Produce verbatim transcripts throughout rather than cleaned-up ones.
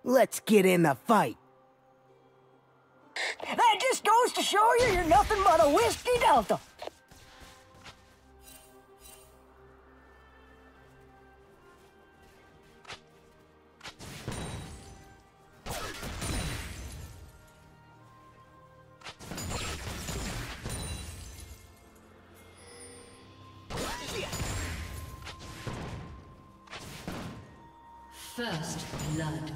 Let's get in the fight. That just goes to show you you're nothing but a whiskey delta. First blood.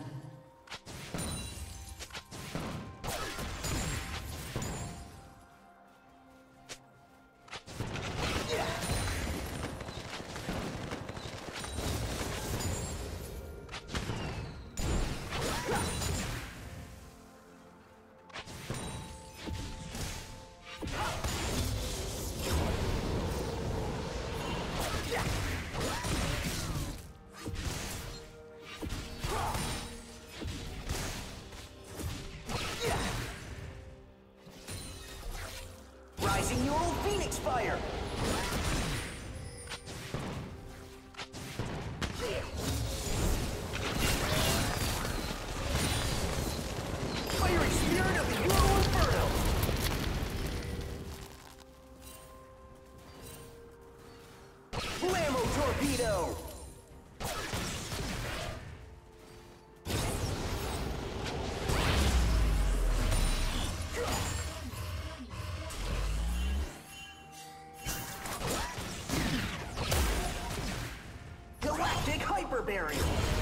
Rising your old Phoenix fire! Fiery spirit of the Euro Inferno! Blammo torpedo! Galactic hyper barrier!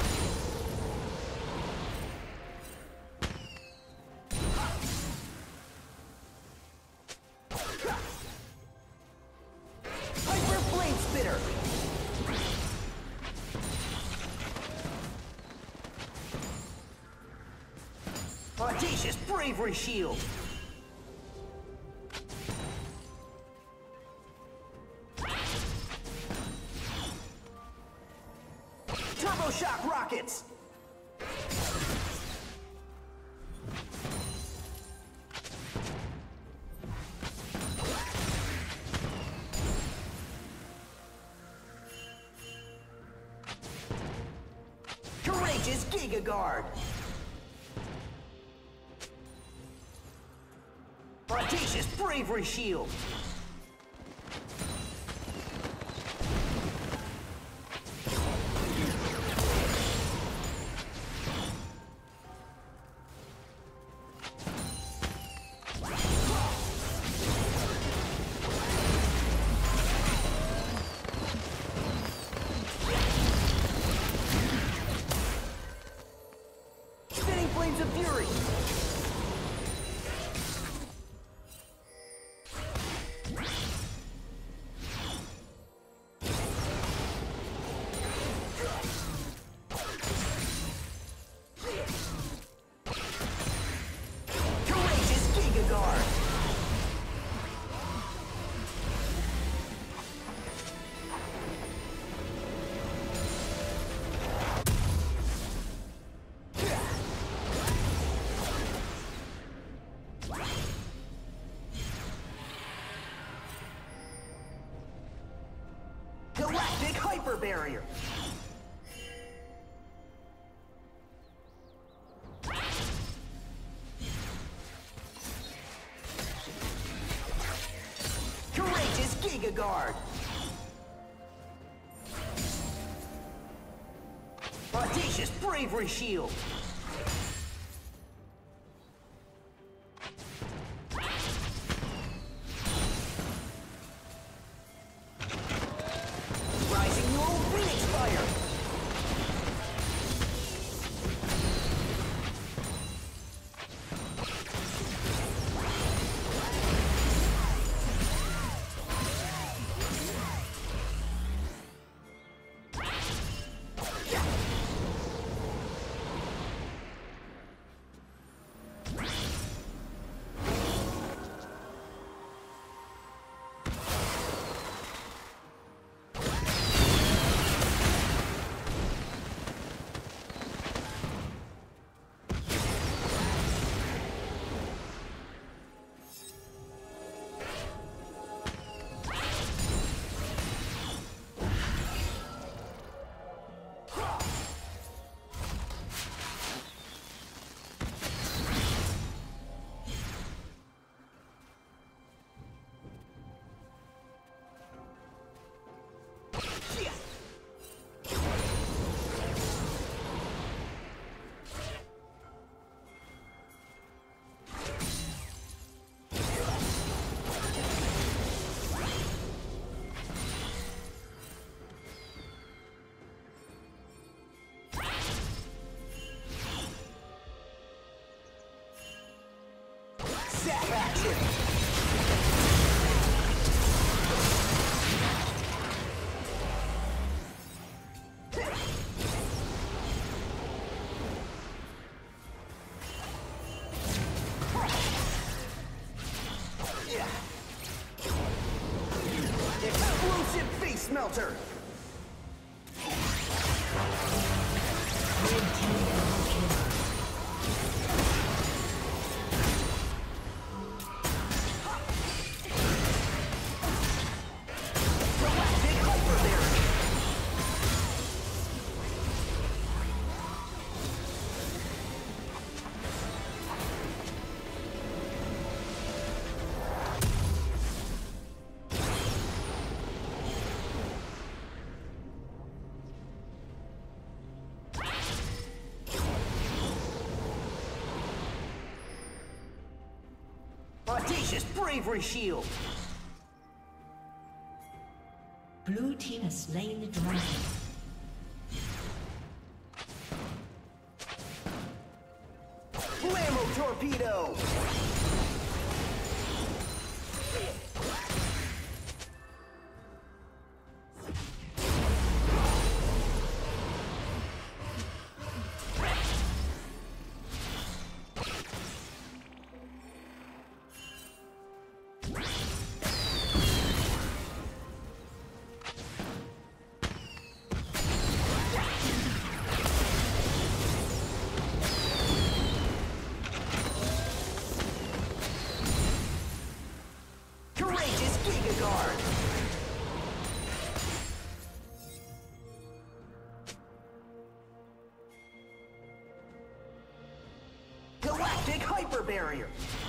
Hyper blade spitter! Audacious bravery shield! Turbo shock rockets! Courageous Giga Guard! Audacious bravery shield! Spinning flames of fury! Courageous Giga Guard! Galactic hyper barrier! Courageous Giga Guard! Audacious bravery shield! Rising your old Phoenix fire! Zap action! Explosive face melter! Audacious bravery shield! Blue team has slain the dragon. Blammo torpedo! Galactic hyper barrier.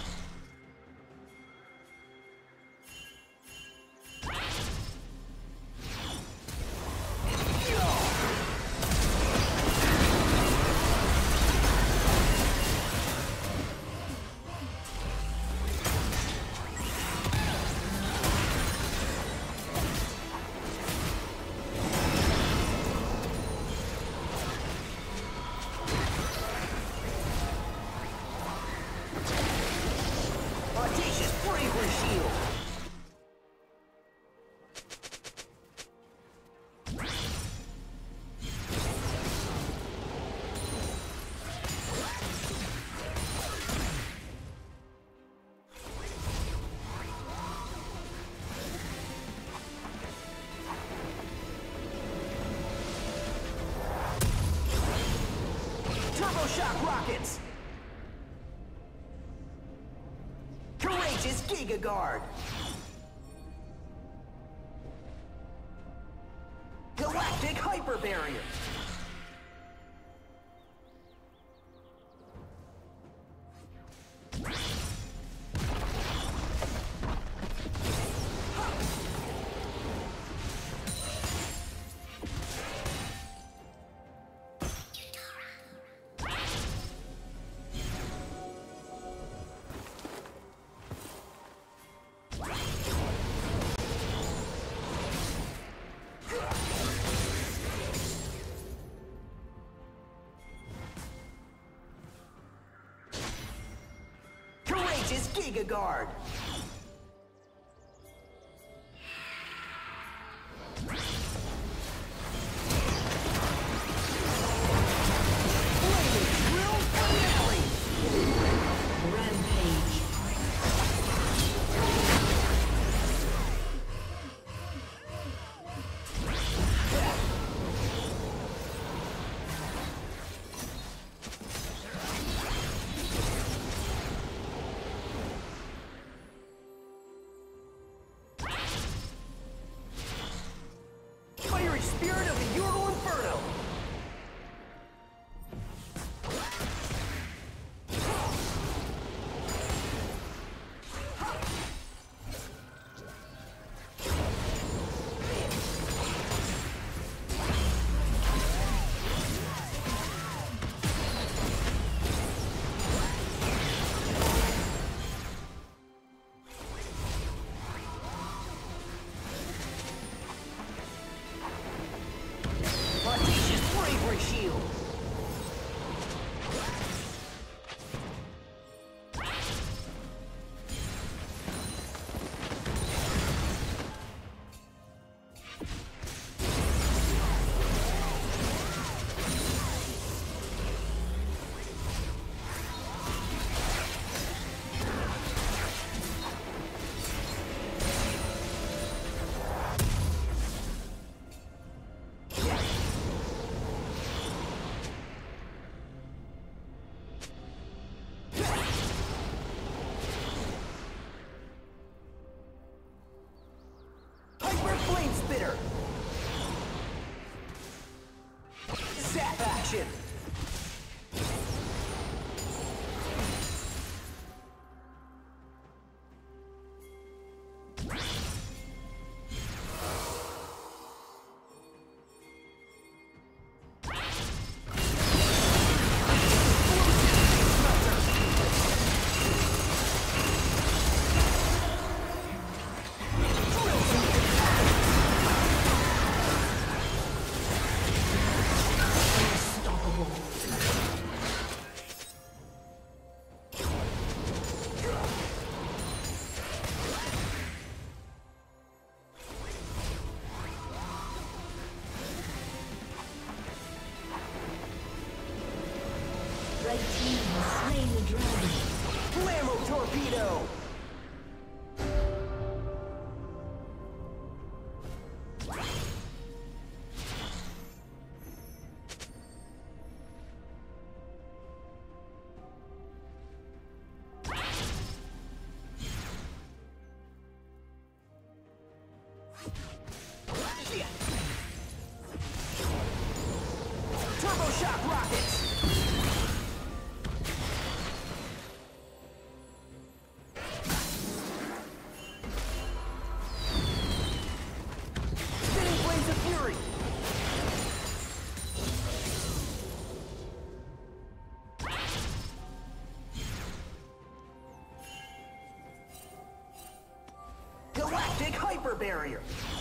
Shock rockets! Courageous Giga Guard! Galactic Hyper Barrier! Courageous Giga Guard! Red team has slain the dragon. Blammo torpedo! Turbo shock rockets! Spinning blades of fury! Galactic hyper barrier!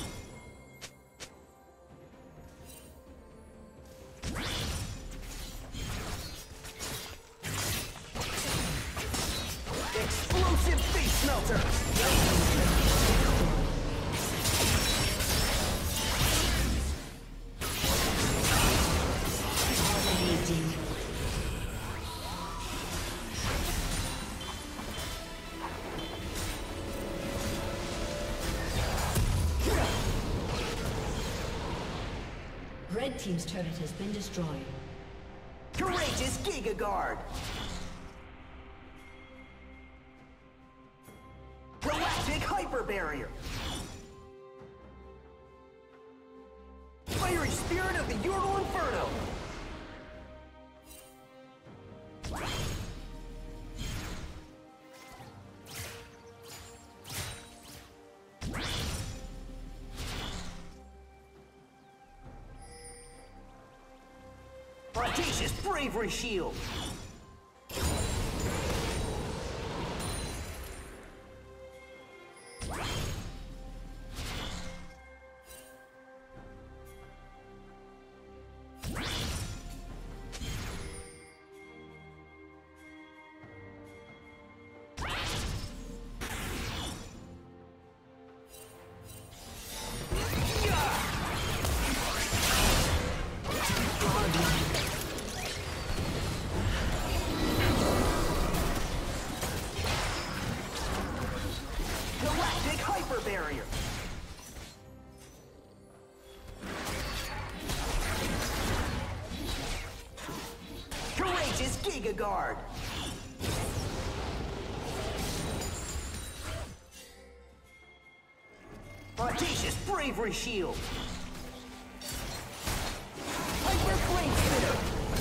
Explosive face smelter! Red team's turret has been destroyed. Courageous Giga Guard! Galactic hyper barrier! Fiery spirit of the Ural Inferno! Audacious bravery shield! Galactic hyper barrier! Courageous Giga Guard! Audacious bravery shield! Hyper flame spitter!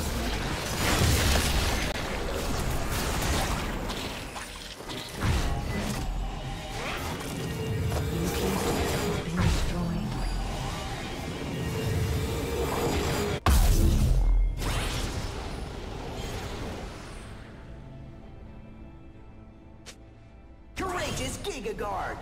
Courageous Giga Guard!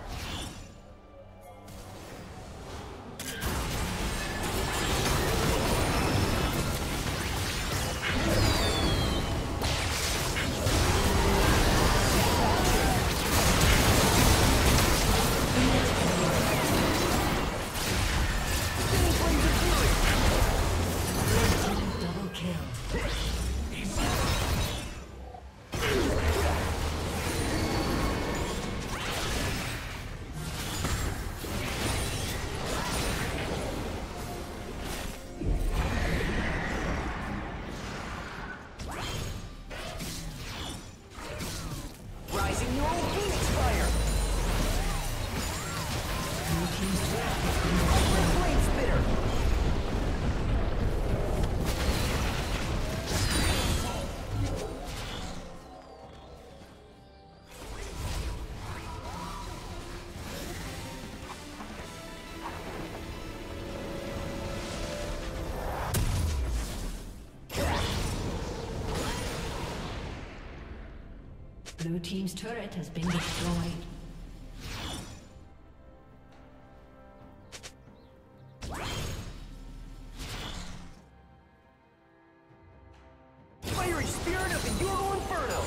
Double kill. Rising Neural Phoenix Fire! Hyper flame spitter! Blue team's turret has been destroyed. Fiery spirit of the Ural Inferno!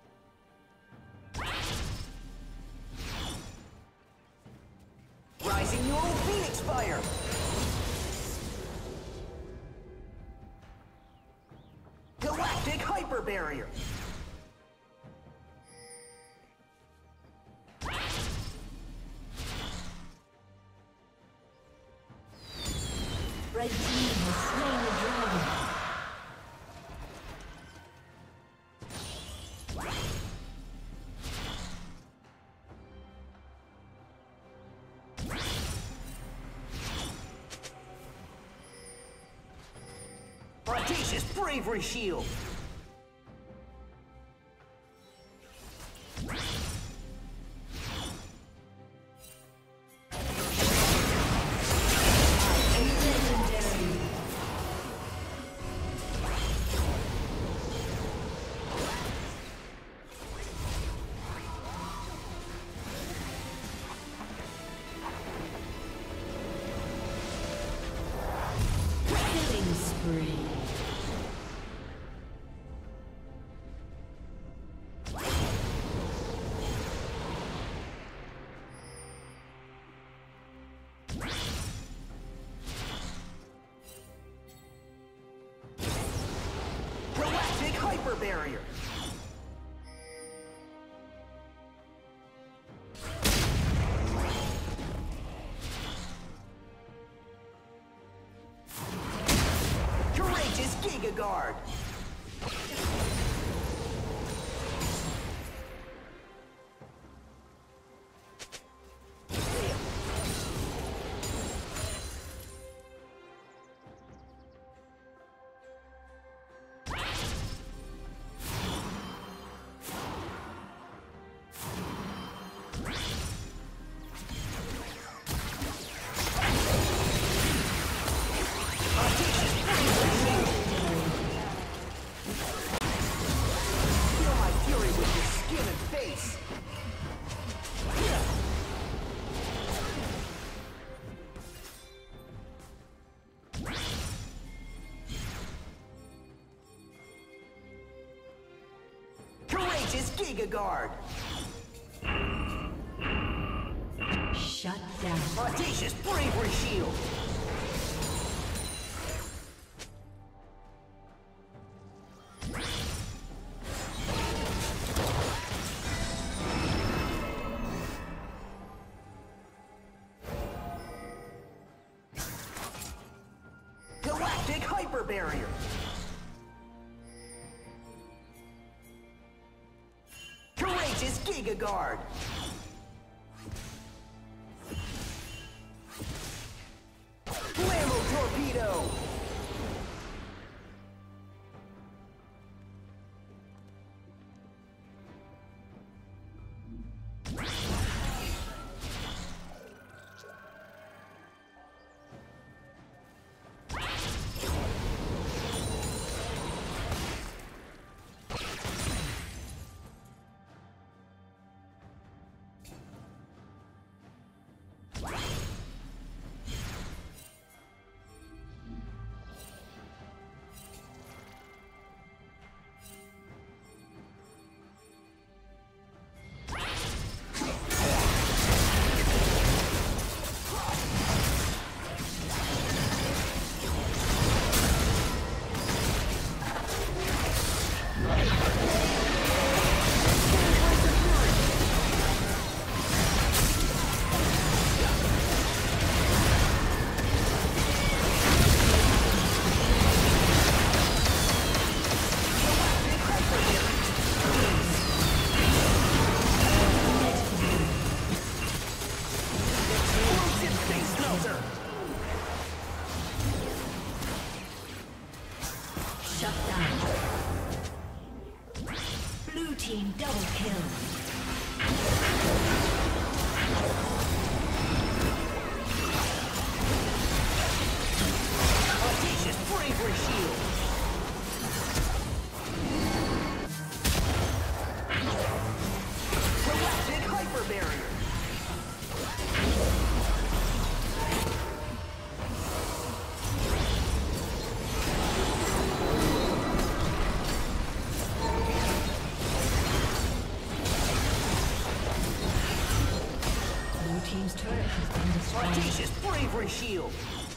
Rising Neural Phoenix Fire! Galactic Hyper Barrier! Red team has slain the dragon. Audacious Bravery Shield! Killing spree. Galactic Hyper Barrier! Courageous Giga Guard! Feel my fury with your skin and face! Courageous Giga Guard! Shut down. Audacious Bravery Shield! Galactic Hyper Barrier! Courageous Giga Guard! Blammo Torpedo! Shut down. Blue team double kill. Audacious Bravery Shield! Galactic Hyper Barrier! Audacious bravery shield.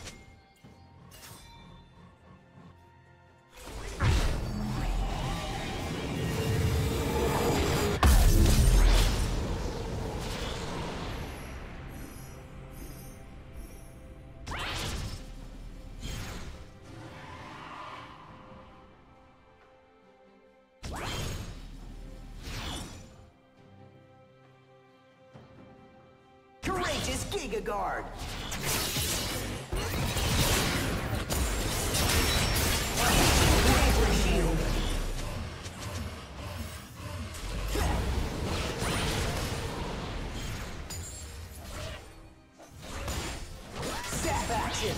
Courageous Giga Guard. Bravery shield. Zap action.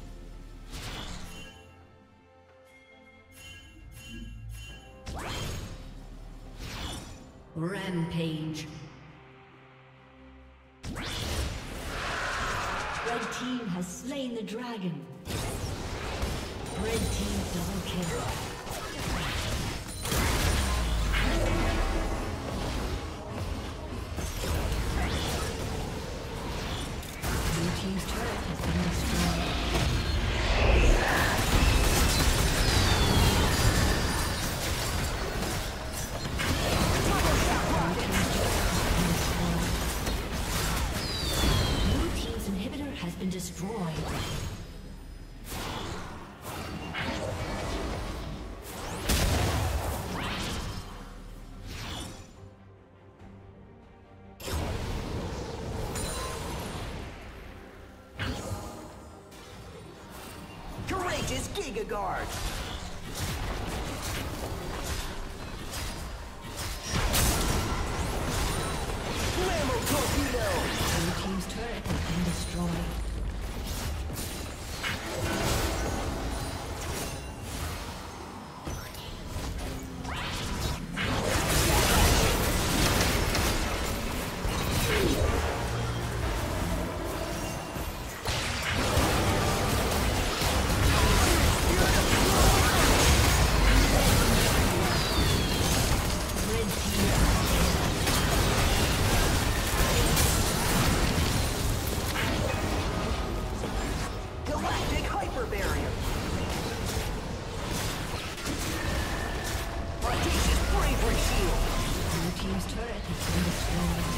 Rampage. Red team has slain the dragon. Red team double kill. Blue team's turret has been destroyed. Been destroyed. Courageous Giga Guard. Flammo torpedo. Blue team's turret has been destroyed. Audacious bravery shield. Blue team's turret has been destroyed.